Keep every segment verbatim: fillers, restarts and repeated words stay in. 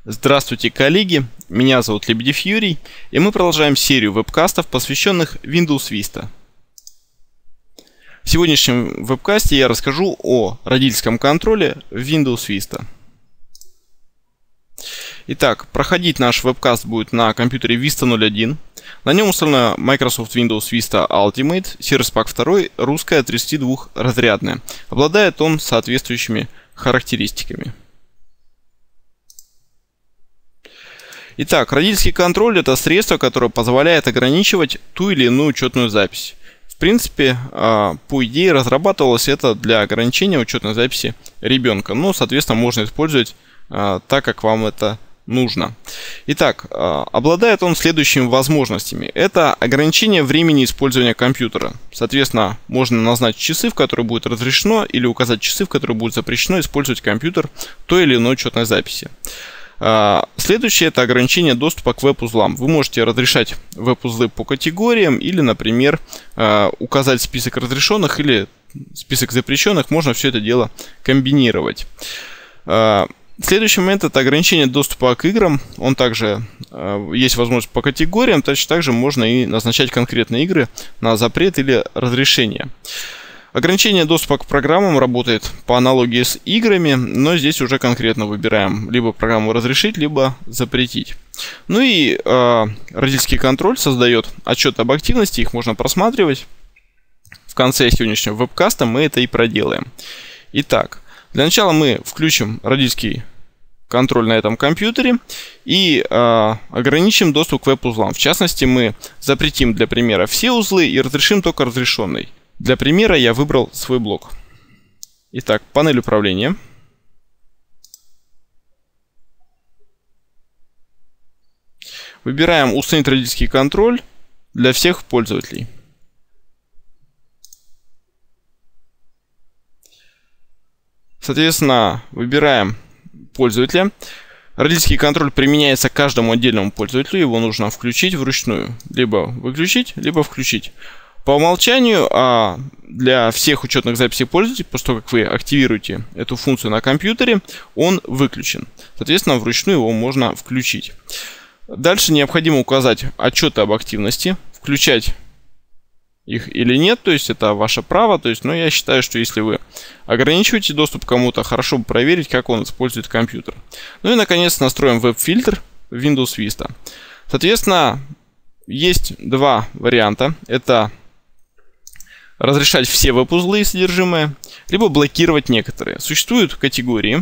Здравствуйте, коллеги! Меня зовут Лебедев Юрий, и мы продолжаем серию вебкастов, посвященных Windows Vista. В сегодняшнем вебкасте я расскажу о родительском контроле в Windows Vista. Итак, проходить наш вебкаст будет на компьютере Vista ноль один. На нем установлена Microsoft Windows Vista Ultimate, Service Pack два, русская, тридцатидвухразрядная. Обладает он соответствующими характеристиками. Итак, родительский контроль — это средство, которое позволяет ограничивать ту или иную учетную запись. В принципе, по идее, разрабатывалось это для ограничения учетной записи ребенка. Но, соответственно, можно использовать так, как вам это нужно. Итак, обладает он следующими возможностями. Это ограничение времени использования компьютера. Соответственно, можно назначить часы, в которые будет разрешено, или указать часы, в которые будет запрещено использовать компьютер той или иной учетной записи. Следующее — это ограничение доступа к веб-узлам. Вы можете разрешать веб-узлы по категориям или, например, указать список разрешенных или список запрещенных. Можно все это дело комбинировать. Следующий момент — это ограничение доступа к играм. Он также есть возможность по категориям. Точно так же можно и назначать конкретные игры на запрет или разрешение. Ограничение доступа к программам работает по аналогии с играми, но здесь уже конкретно выбираем либо программу разрешить, либо запретить. Ну и э, родительский контроль создает отчет об активности, их можно просматривать. В конце сегодняшнего вебкаста мы это и проделаем. Итак, для начала мы включим родительский контроль на этом компьютере и э, ограничим доступ к веб-узлам. В частности, мы запретим для примера все узлы и разрешим только разрешенный. Для примера я выбрал свой блок. Итак, панель управления. Выбираем «Установить родительский контроль» для всех пользователей. Соответственно, выбираем пользователя. Родительский контроль применяется к каждому отдельному пользователю. Его нужно включить вручную. Либо выключить, либо включить. По умолчанию а для всех учетных записей пользователей, после того, как вы активируете эту функцию на компьютере, он выключен. Соответственно, вручную его можно включить. Дальше необходимо указать отчеты об активности, включать их или нет, то есть это ваше право. То есть, но я считаю, что если вы ограничиваете доступ к кому-то, хорошо бы проверить, как он использует компьютер. Ну и, наконец, настроим веб-фильтр в Windows Vista. Соответственно, есть два варианта. Это разрешать все веб-узлы и содержимое, либо блокировать некоторые. Существуют категории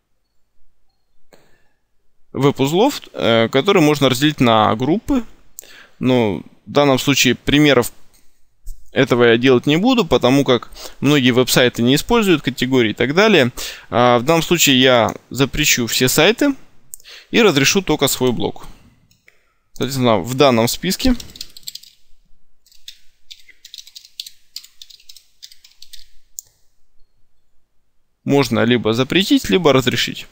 веб-узлов, которые можно разделить на группы. Но в данном случае примеров этого я делать не буду, потому как многие веб-сайты не используют категории и так далее. В данном случае я запрещу все сайты и разрешу только свой блок. Соответственно, в данном списке можно либо запретить, либо разрешить.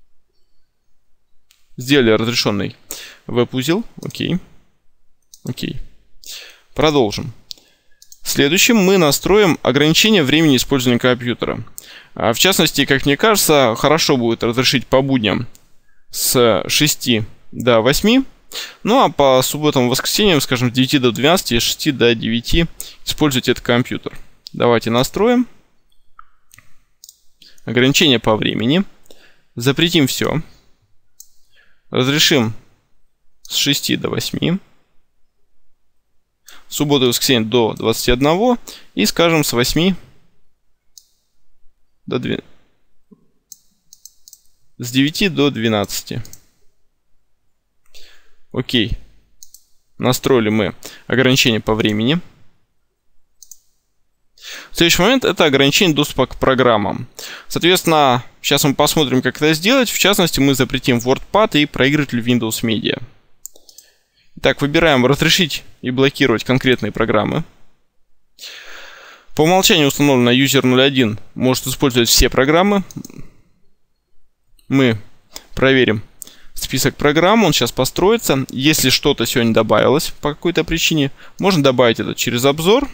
Сделали разрешенный веб-узел. Окей. Окей. Продолжим. Следующим мы настроим ограничение времени использования компьютера. В частности, как мне кажется, хорошо будет разрешить по будням с шести до восьми. Ну а по субботам и воскресеньям, скажем, с девяти до двенадцати, с шести до девяти использовать этот компьютер. Давайте настроим. Ограничение по времени. Запретим все. Разрешим с шести до восьми. Субботу и воскресенье до двадцати одного. И, скажем, с восьми до двенадцати. С девяти до двенадцати. Окей. Настроили мы ограничение по времени. Следующий момент — это ограничение доступа к программам. Соответственно, сейчас мы посмотрим, как это сделать. В частности, мы запретим WordPad и проигрыватель Windows Media. Итак, выбираем «Разрешить и блокировать конкретные программы». По умолчанию установлено User ноль один может использовать все программы. Мы проверим список программ, он сейчас построится. Если что-то сегодня добавилось по какой-то причине, можно добавить это через обзор.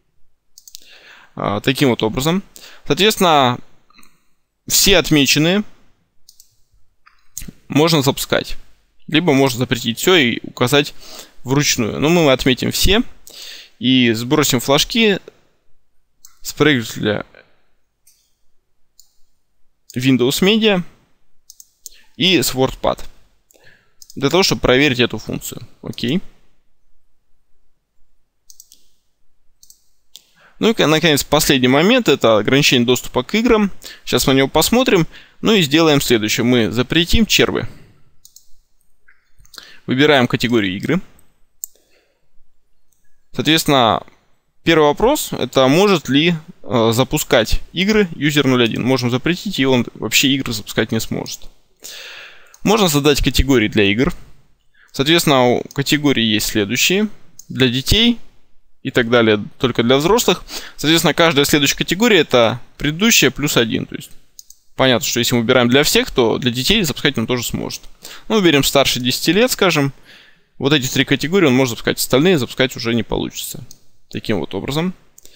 Таким вот образом. Соответственно, все отмеченные можно запускать. Либо можно запретить все и указать вручную. Но мы отметим все и сбросим флажки с проигрывателя Windows Media и с WordPad. Для того, чтобы проверить эту функцию. Окей. Ну и, наконец, последний момент. Это ограничение доступа к играм. Сейчас мы на него посмотрим. Ну и сделаем следующее. Мы запретим червы. Выбираем категорию игры. Соответственно, первый вопрос. Это может ли э, запускать игры юзер ноль один. Можем запретить, и он вообще игры запускать не сможет. Можно задать категории для игр. Соответственно, у категории есть следующие. Для детей и так далее, только для взрослых. Соответственно, каждая следующая категория это предыдущая плюс один. То есть, понятно, что если мы выбираем для всех, то для детей запускать он тоже сможет. Ну, выберем старше десяти лет, скажем. Вот эти три категории он может запускать. Остальные запускать уже не получится. Таким вот образом.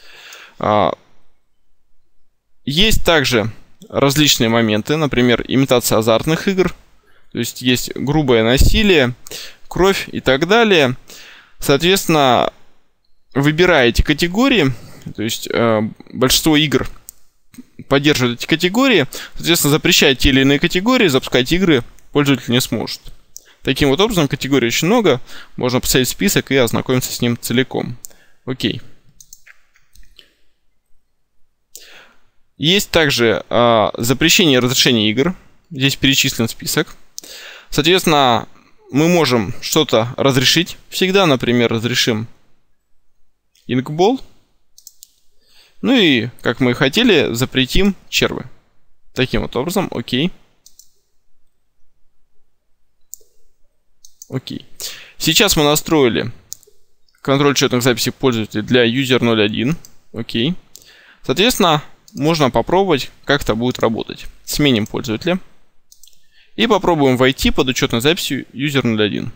Есть также различные моменты. Например, имитация азартных игр. То есть, есть грубое насилие, кровь и так далее. Соответственно, выбирая эти категории, то есть э, большинство игр поддерживают эти категории, соответственно, запрещая те или иные категории, запускать игры пользователь не сможет. Таким вот образом, категорий очень много, можно посмотреть список и ознакомиться с ним целиком. Окей. Есть также э, запрещение и разрешение игр, здесь перечислен список. Соответственно, мы можем что-то разрешить всегда, например, разрешим инкбол. Ну и, как мы и хотели, запретим червы. Таким вот образом, окей. Окей. Сейчас мы настроили контроль учетных записей пользователей для юзер ноль один. Окей. Соответственно, можно попробовать, как это будет работать. Сменим пользователя. И попробуем войти под учетной записью юзер ноль один.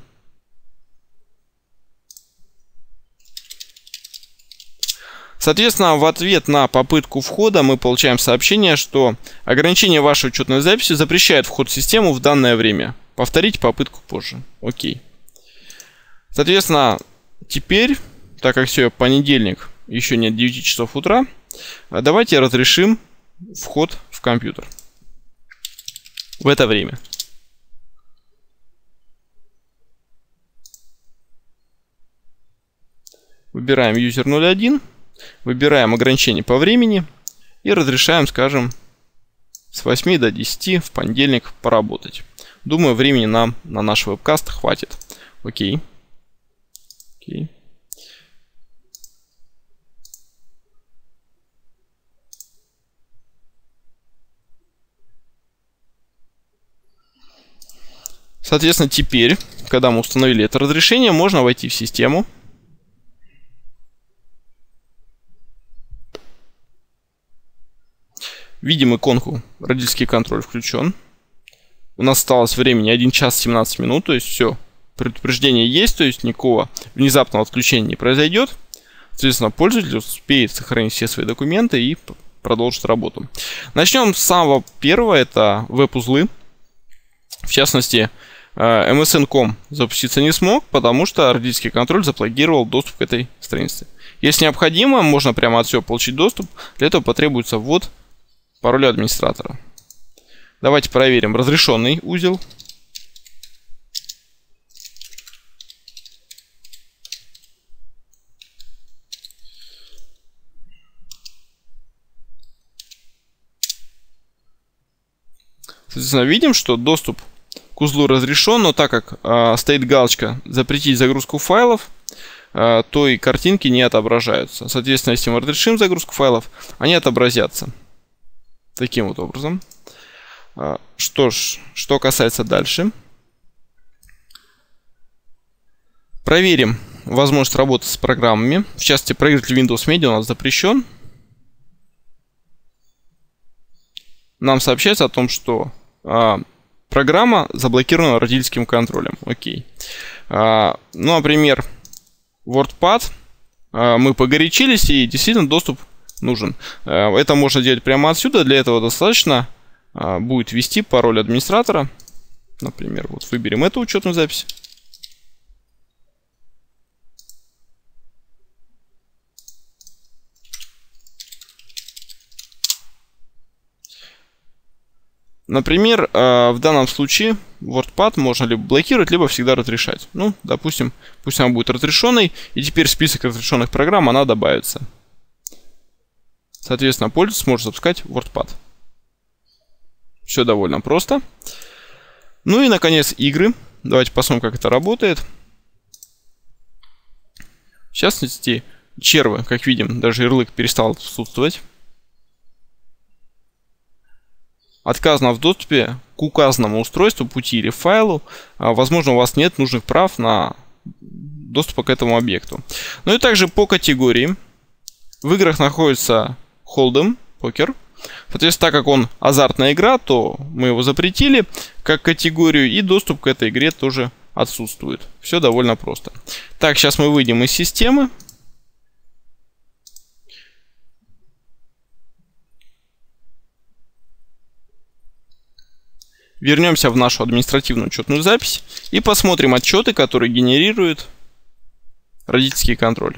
Соответственно, в ответ на попытку входа мы получаем сообщение, что ограничение вашей учетной записи запрещает вход в систему в данное время. Повторите попытку позже. Окей. Соответственно, теперь, так как сегодня понедельник, еще нет девяти часов утра, давайте разрешим вход в компьютер в это время. Выбираем юзер ноль один. Выбираем ограничение по времени и разрешаем, скажем, с восьми до десяти в понедельник поработать. Думаю, времени нам на наш вебкаст хватит. Окей. Окей. Соответственно, теперь, когда мы установили это разрешение, можно войти в систему. Видим иконку «Родительский контроль» включен. У нас осталось времени один час семнадцать минут, то есть все, предупреждение есть, то есть никакого внезапного отключения не произойдет. Соответственно, пользователь успеет сохранить все свои документы и продолжит работу. Начнем с самого первого, это веб-узлы. В частности, эм эс эн точка ком запуститься не смог, потому что родительский контроль заблокировал доступ к этой странице. Если необходимо, можно прямо отсюда получить доступ. Для этого потребуется ввод пароля администратора. Давайте проверим разрешенный узел. Соответственно, видим, что доступ к узлу разрешен, но так как э, стоит галочка «Запретить загрузку файлов», э, то и картинки не отображаются. Соответственно, если мы разрешим загрузку файлов, они отобразятся. Таким вот образом. Что ж, что касается дальше. Проверим возможность работы с программами. В частности, проигрыватель Windows Media у нас запрещен. Нам сообщается о том, что а, программа заблокирована родительским контролем. Окей. А, ну, например, WordPad. А, мы погорячились, и действительно доступ нужен. Это можно делать прямо отсюда. Для этого достаточно будет ввести пароль администратора. Например, вот выберем эту учетную запись. Например, в данном случае WordPad можно либо блокировать, либо всегда разрешать. Ну, допустим, пусть она будет разрешенной, и теперь в список разрешенных программ она добавится. Соответственно, пользователь сможет запускать WordPad. Все довольно просто. Ну и, наконец, игры. Давайте посмотрим, как это работает. В частности, червы, как видим, даже ярлык перестал отсутствовать. Отказано в доступе к указанному устройству, пути или файлу. Возможно, у вас нет нужных прав на доступ к этому объекту. Ну и также по категории. В играх находится Hold'em, покер. Соответственно, так как он азартная игра, то мы его запретили как категорию, и доступ к этой игре тоже отсутствует. Все довольно просто. Так, сейчас мы выйдем из системы. Вернемся в нашу административную учетную запись и посмотрим отчеты, которые генерирует родительский контроль.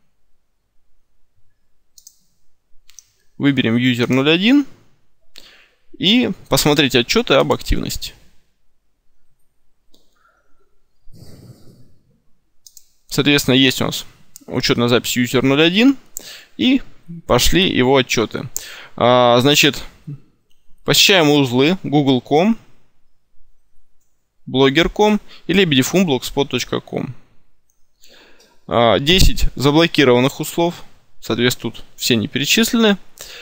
Выберем юзер ноль один и посмотреть отчеты об активности. Соответственно, есть у нас учетная запись юзер ноль один и пошли его отчеты. А, значит, посещаем узлы google точка ком, блогер точка ком и лебедев.ум блогспот точка ком. десять заблокированных узлов. Соответственно, тут все не перечислены.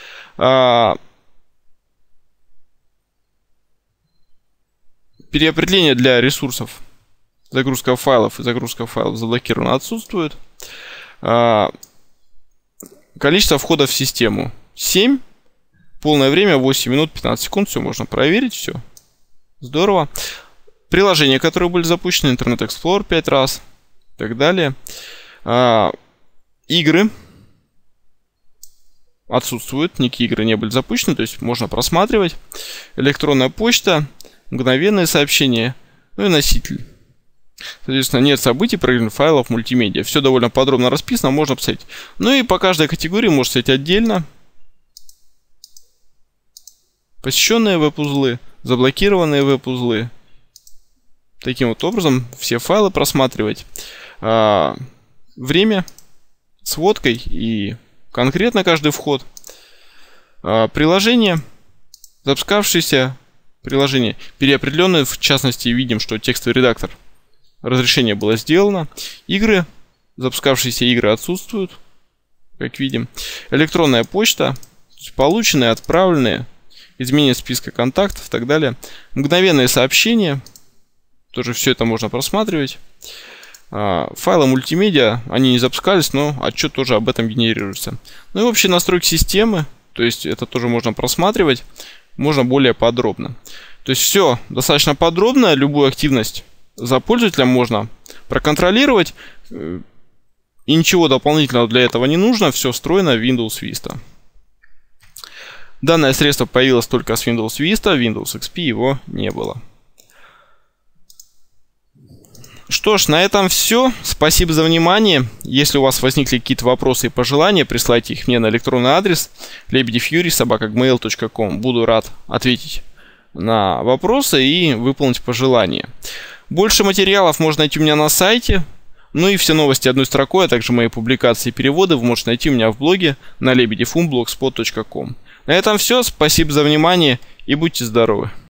Переопределение для ресурсов. Загрузка файлов и загрузка файлов заблокировано, отсутствует. Количество входов в систему семь. Полное время восемь минут пятнадцать секунд. Все можно проверить. Все. Здорово. Приложения, которые были запущены. Internet Explorer пять раз. И так далее. Игры отсутствуют. Никакие игры не были запущены. То есть можно просматривать. Электронная почта. Мгновенные сообщения. Ну и носитель. Соответственно, нет событий, проигрывания файлов, мультимедиа. Все довольно подробно расписано, можно посмотреть. Ну и по каждой категории можно смотреть отдельно. Посещенные веб-узлы, заблокированные веб-узлы. Таким вот образом все файлы просматривать. А, время, сводкой и конкретно каждый вход. А, приложение, запускавшиеся приложения, переопределенные, в частности, видим, что текстовый редактор. Разрешение было сделано. Игры, запускавшиеся игры отсутствуют, как видим. Электронная почта, полученные, отправленные, изменение списка контактов и так далее. Мгновенные сообщения, тоже все это можно просматривать. Файлы мультимедиа, они не запускались, но отчет тоже об этом генерируется. Ну и общие настройки системы, то есть это тоже можно просматривать, можно более подробно. То есть все достаточно подробно, любую активность за пользователем можно проконтролировать, и ничего дополнительного для этого не нужно, все встроено в Windows Vista. Данное средство появилось только с Windows Vista, Windows икс пи его не было. Что ж, на этом все. Спасибо за внимание. Если у вас возникли какие-то вопросы и пожелания, присылайте их мне на электронный адрес лебедев юрий собака джимейл точка ком. Буду рад ответить на вопросы и выполнить пожелания. Больше материалов можно найти у меня на сайте. Ну и все новости одной строкой, а также мои публикации и переводы вы можете найти у меня в блоге на лебедев точка ум блогспот точка ком. На этом все. Спасибо за внимание и будьте здоровы.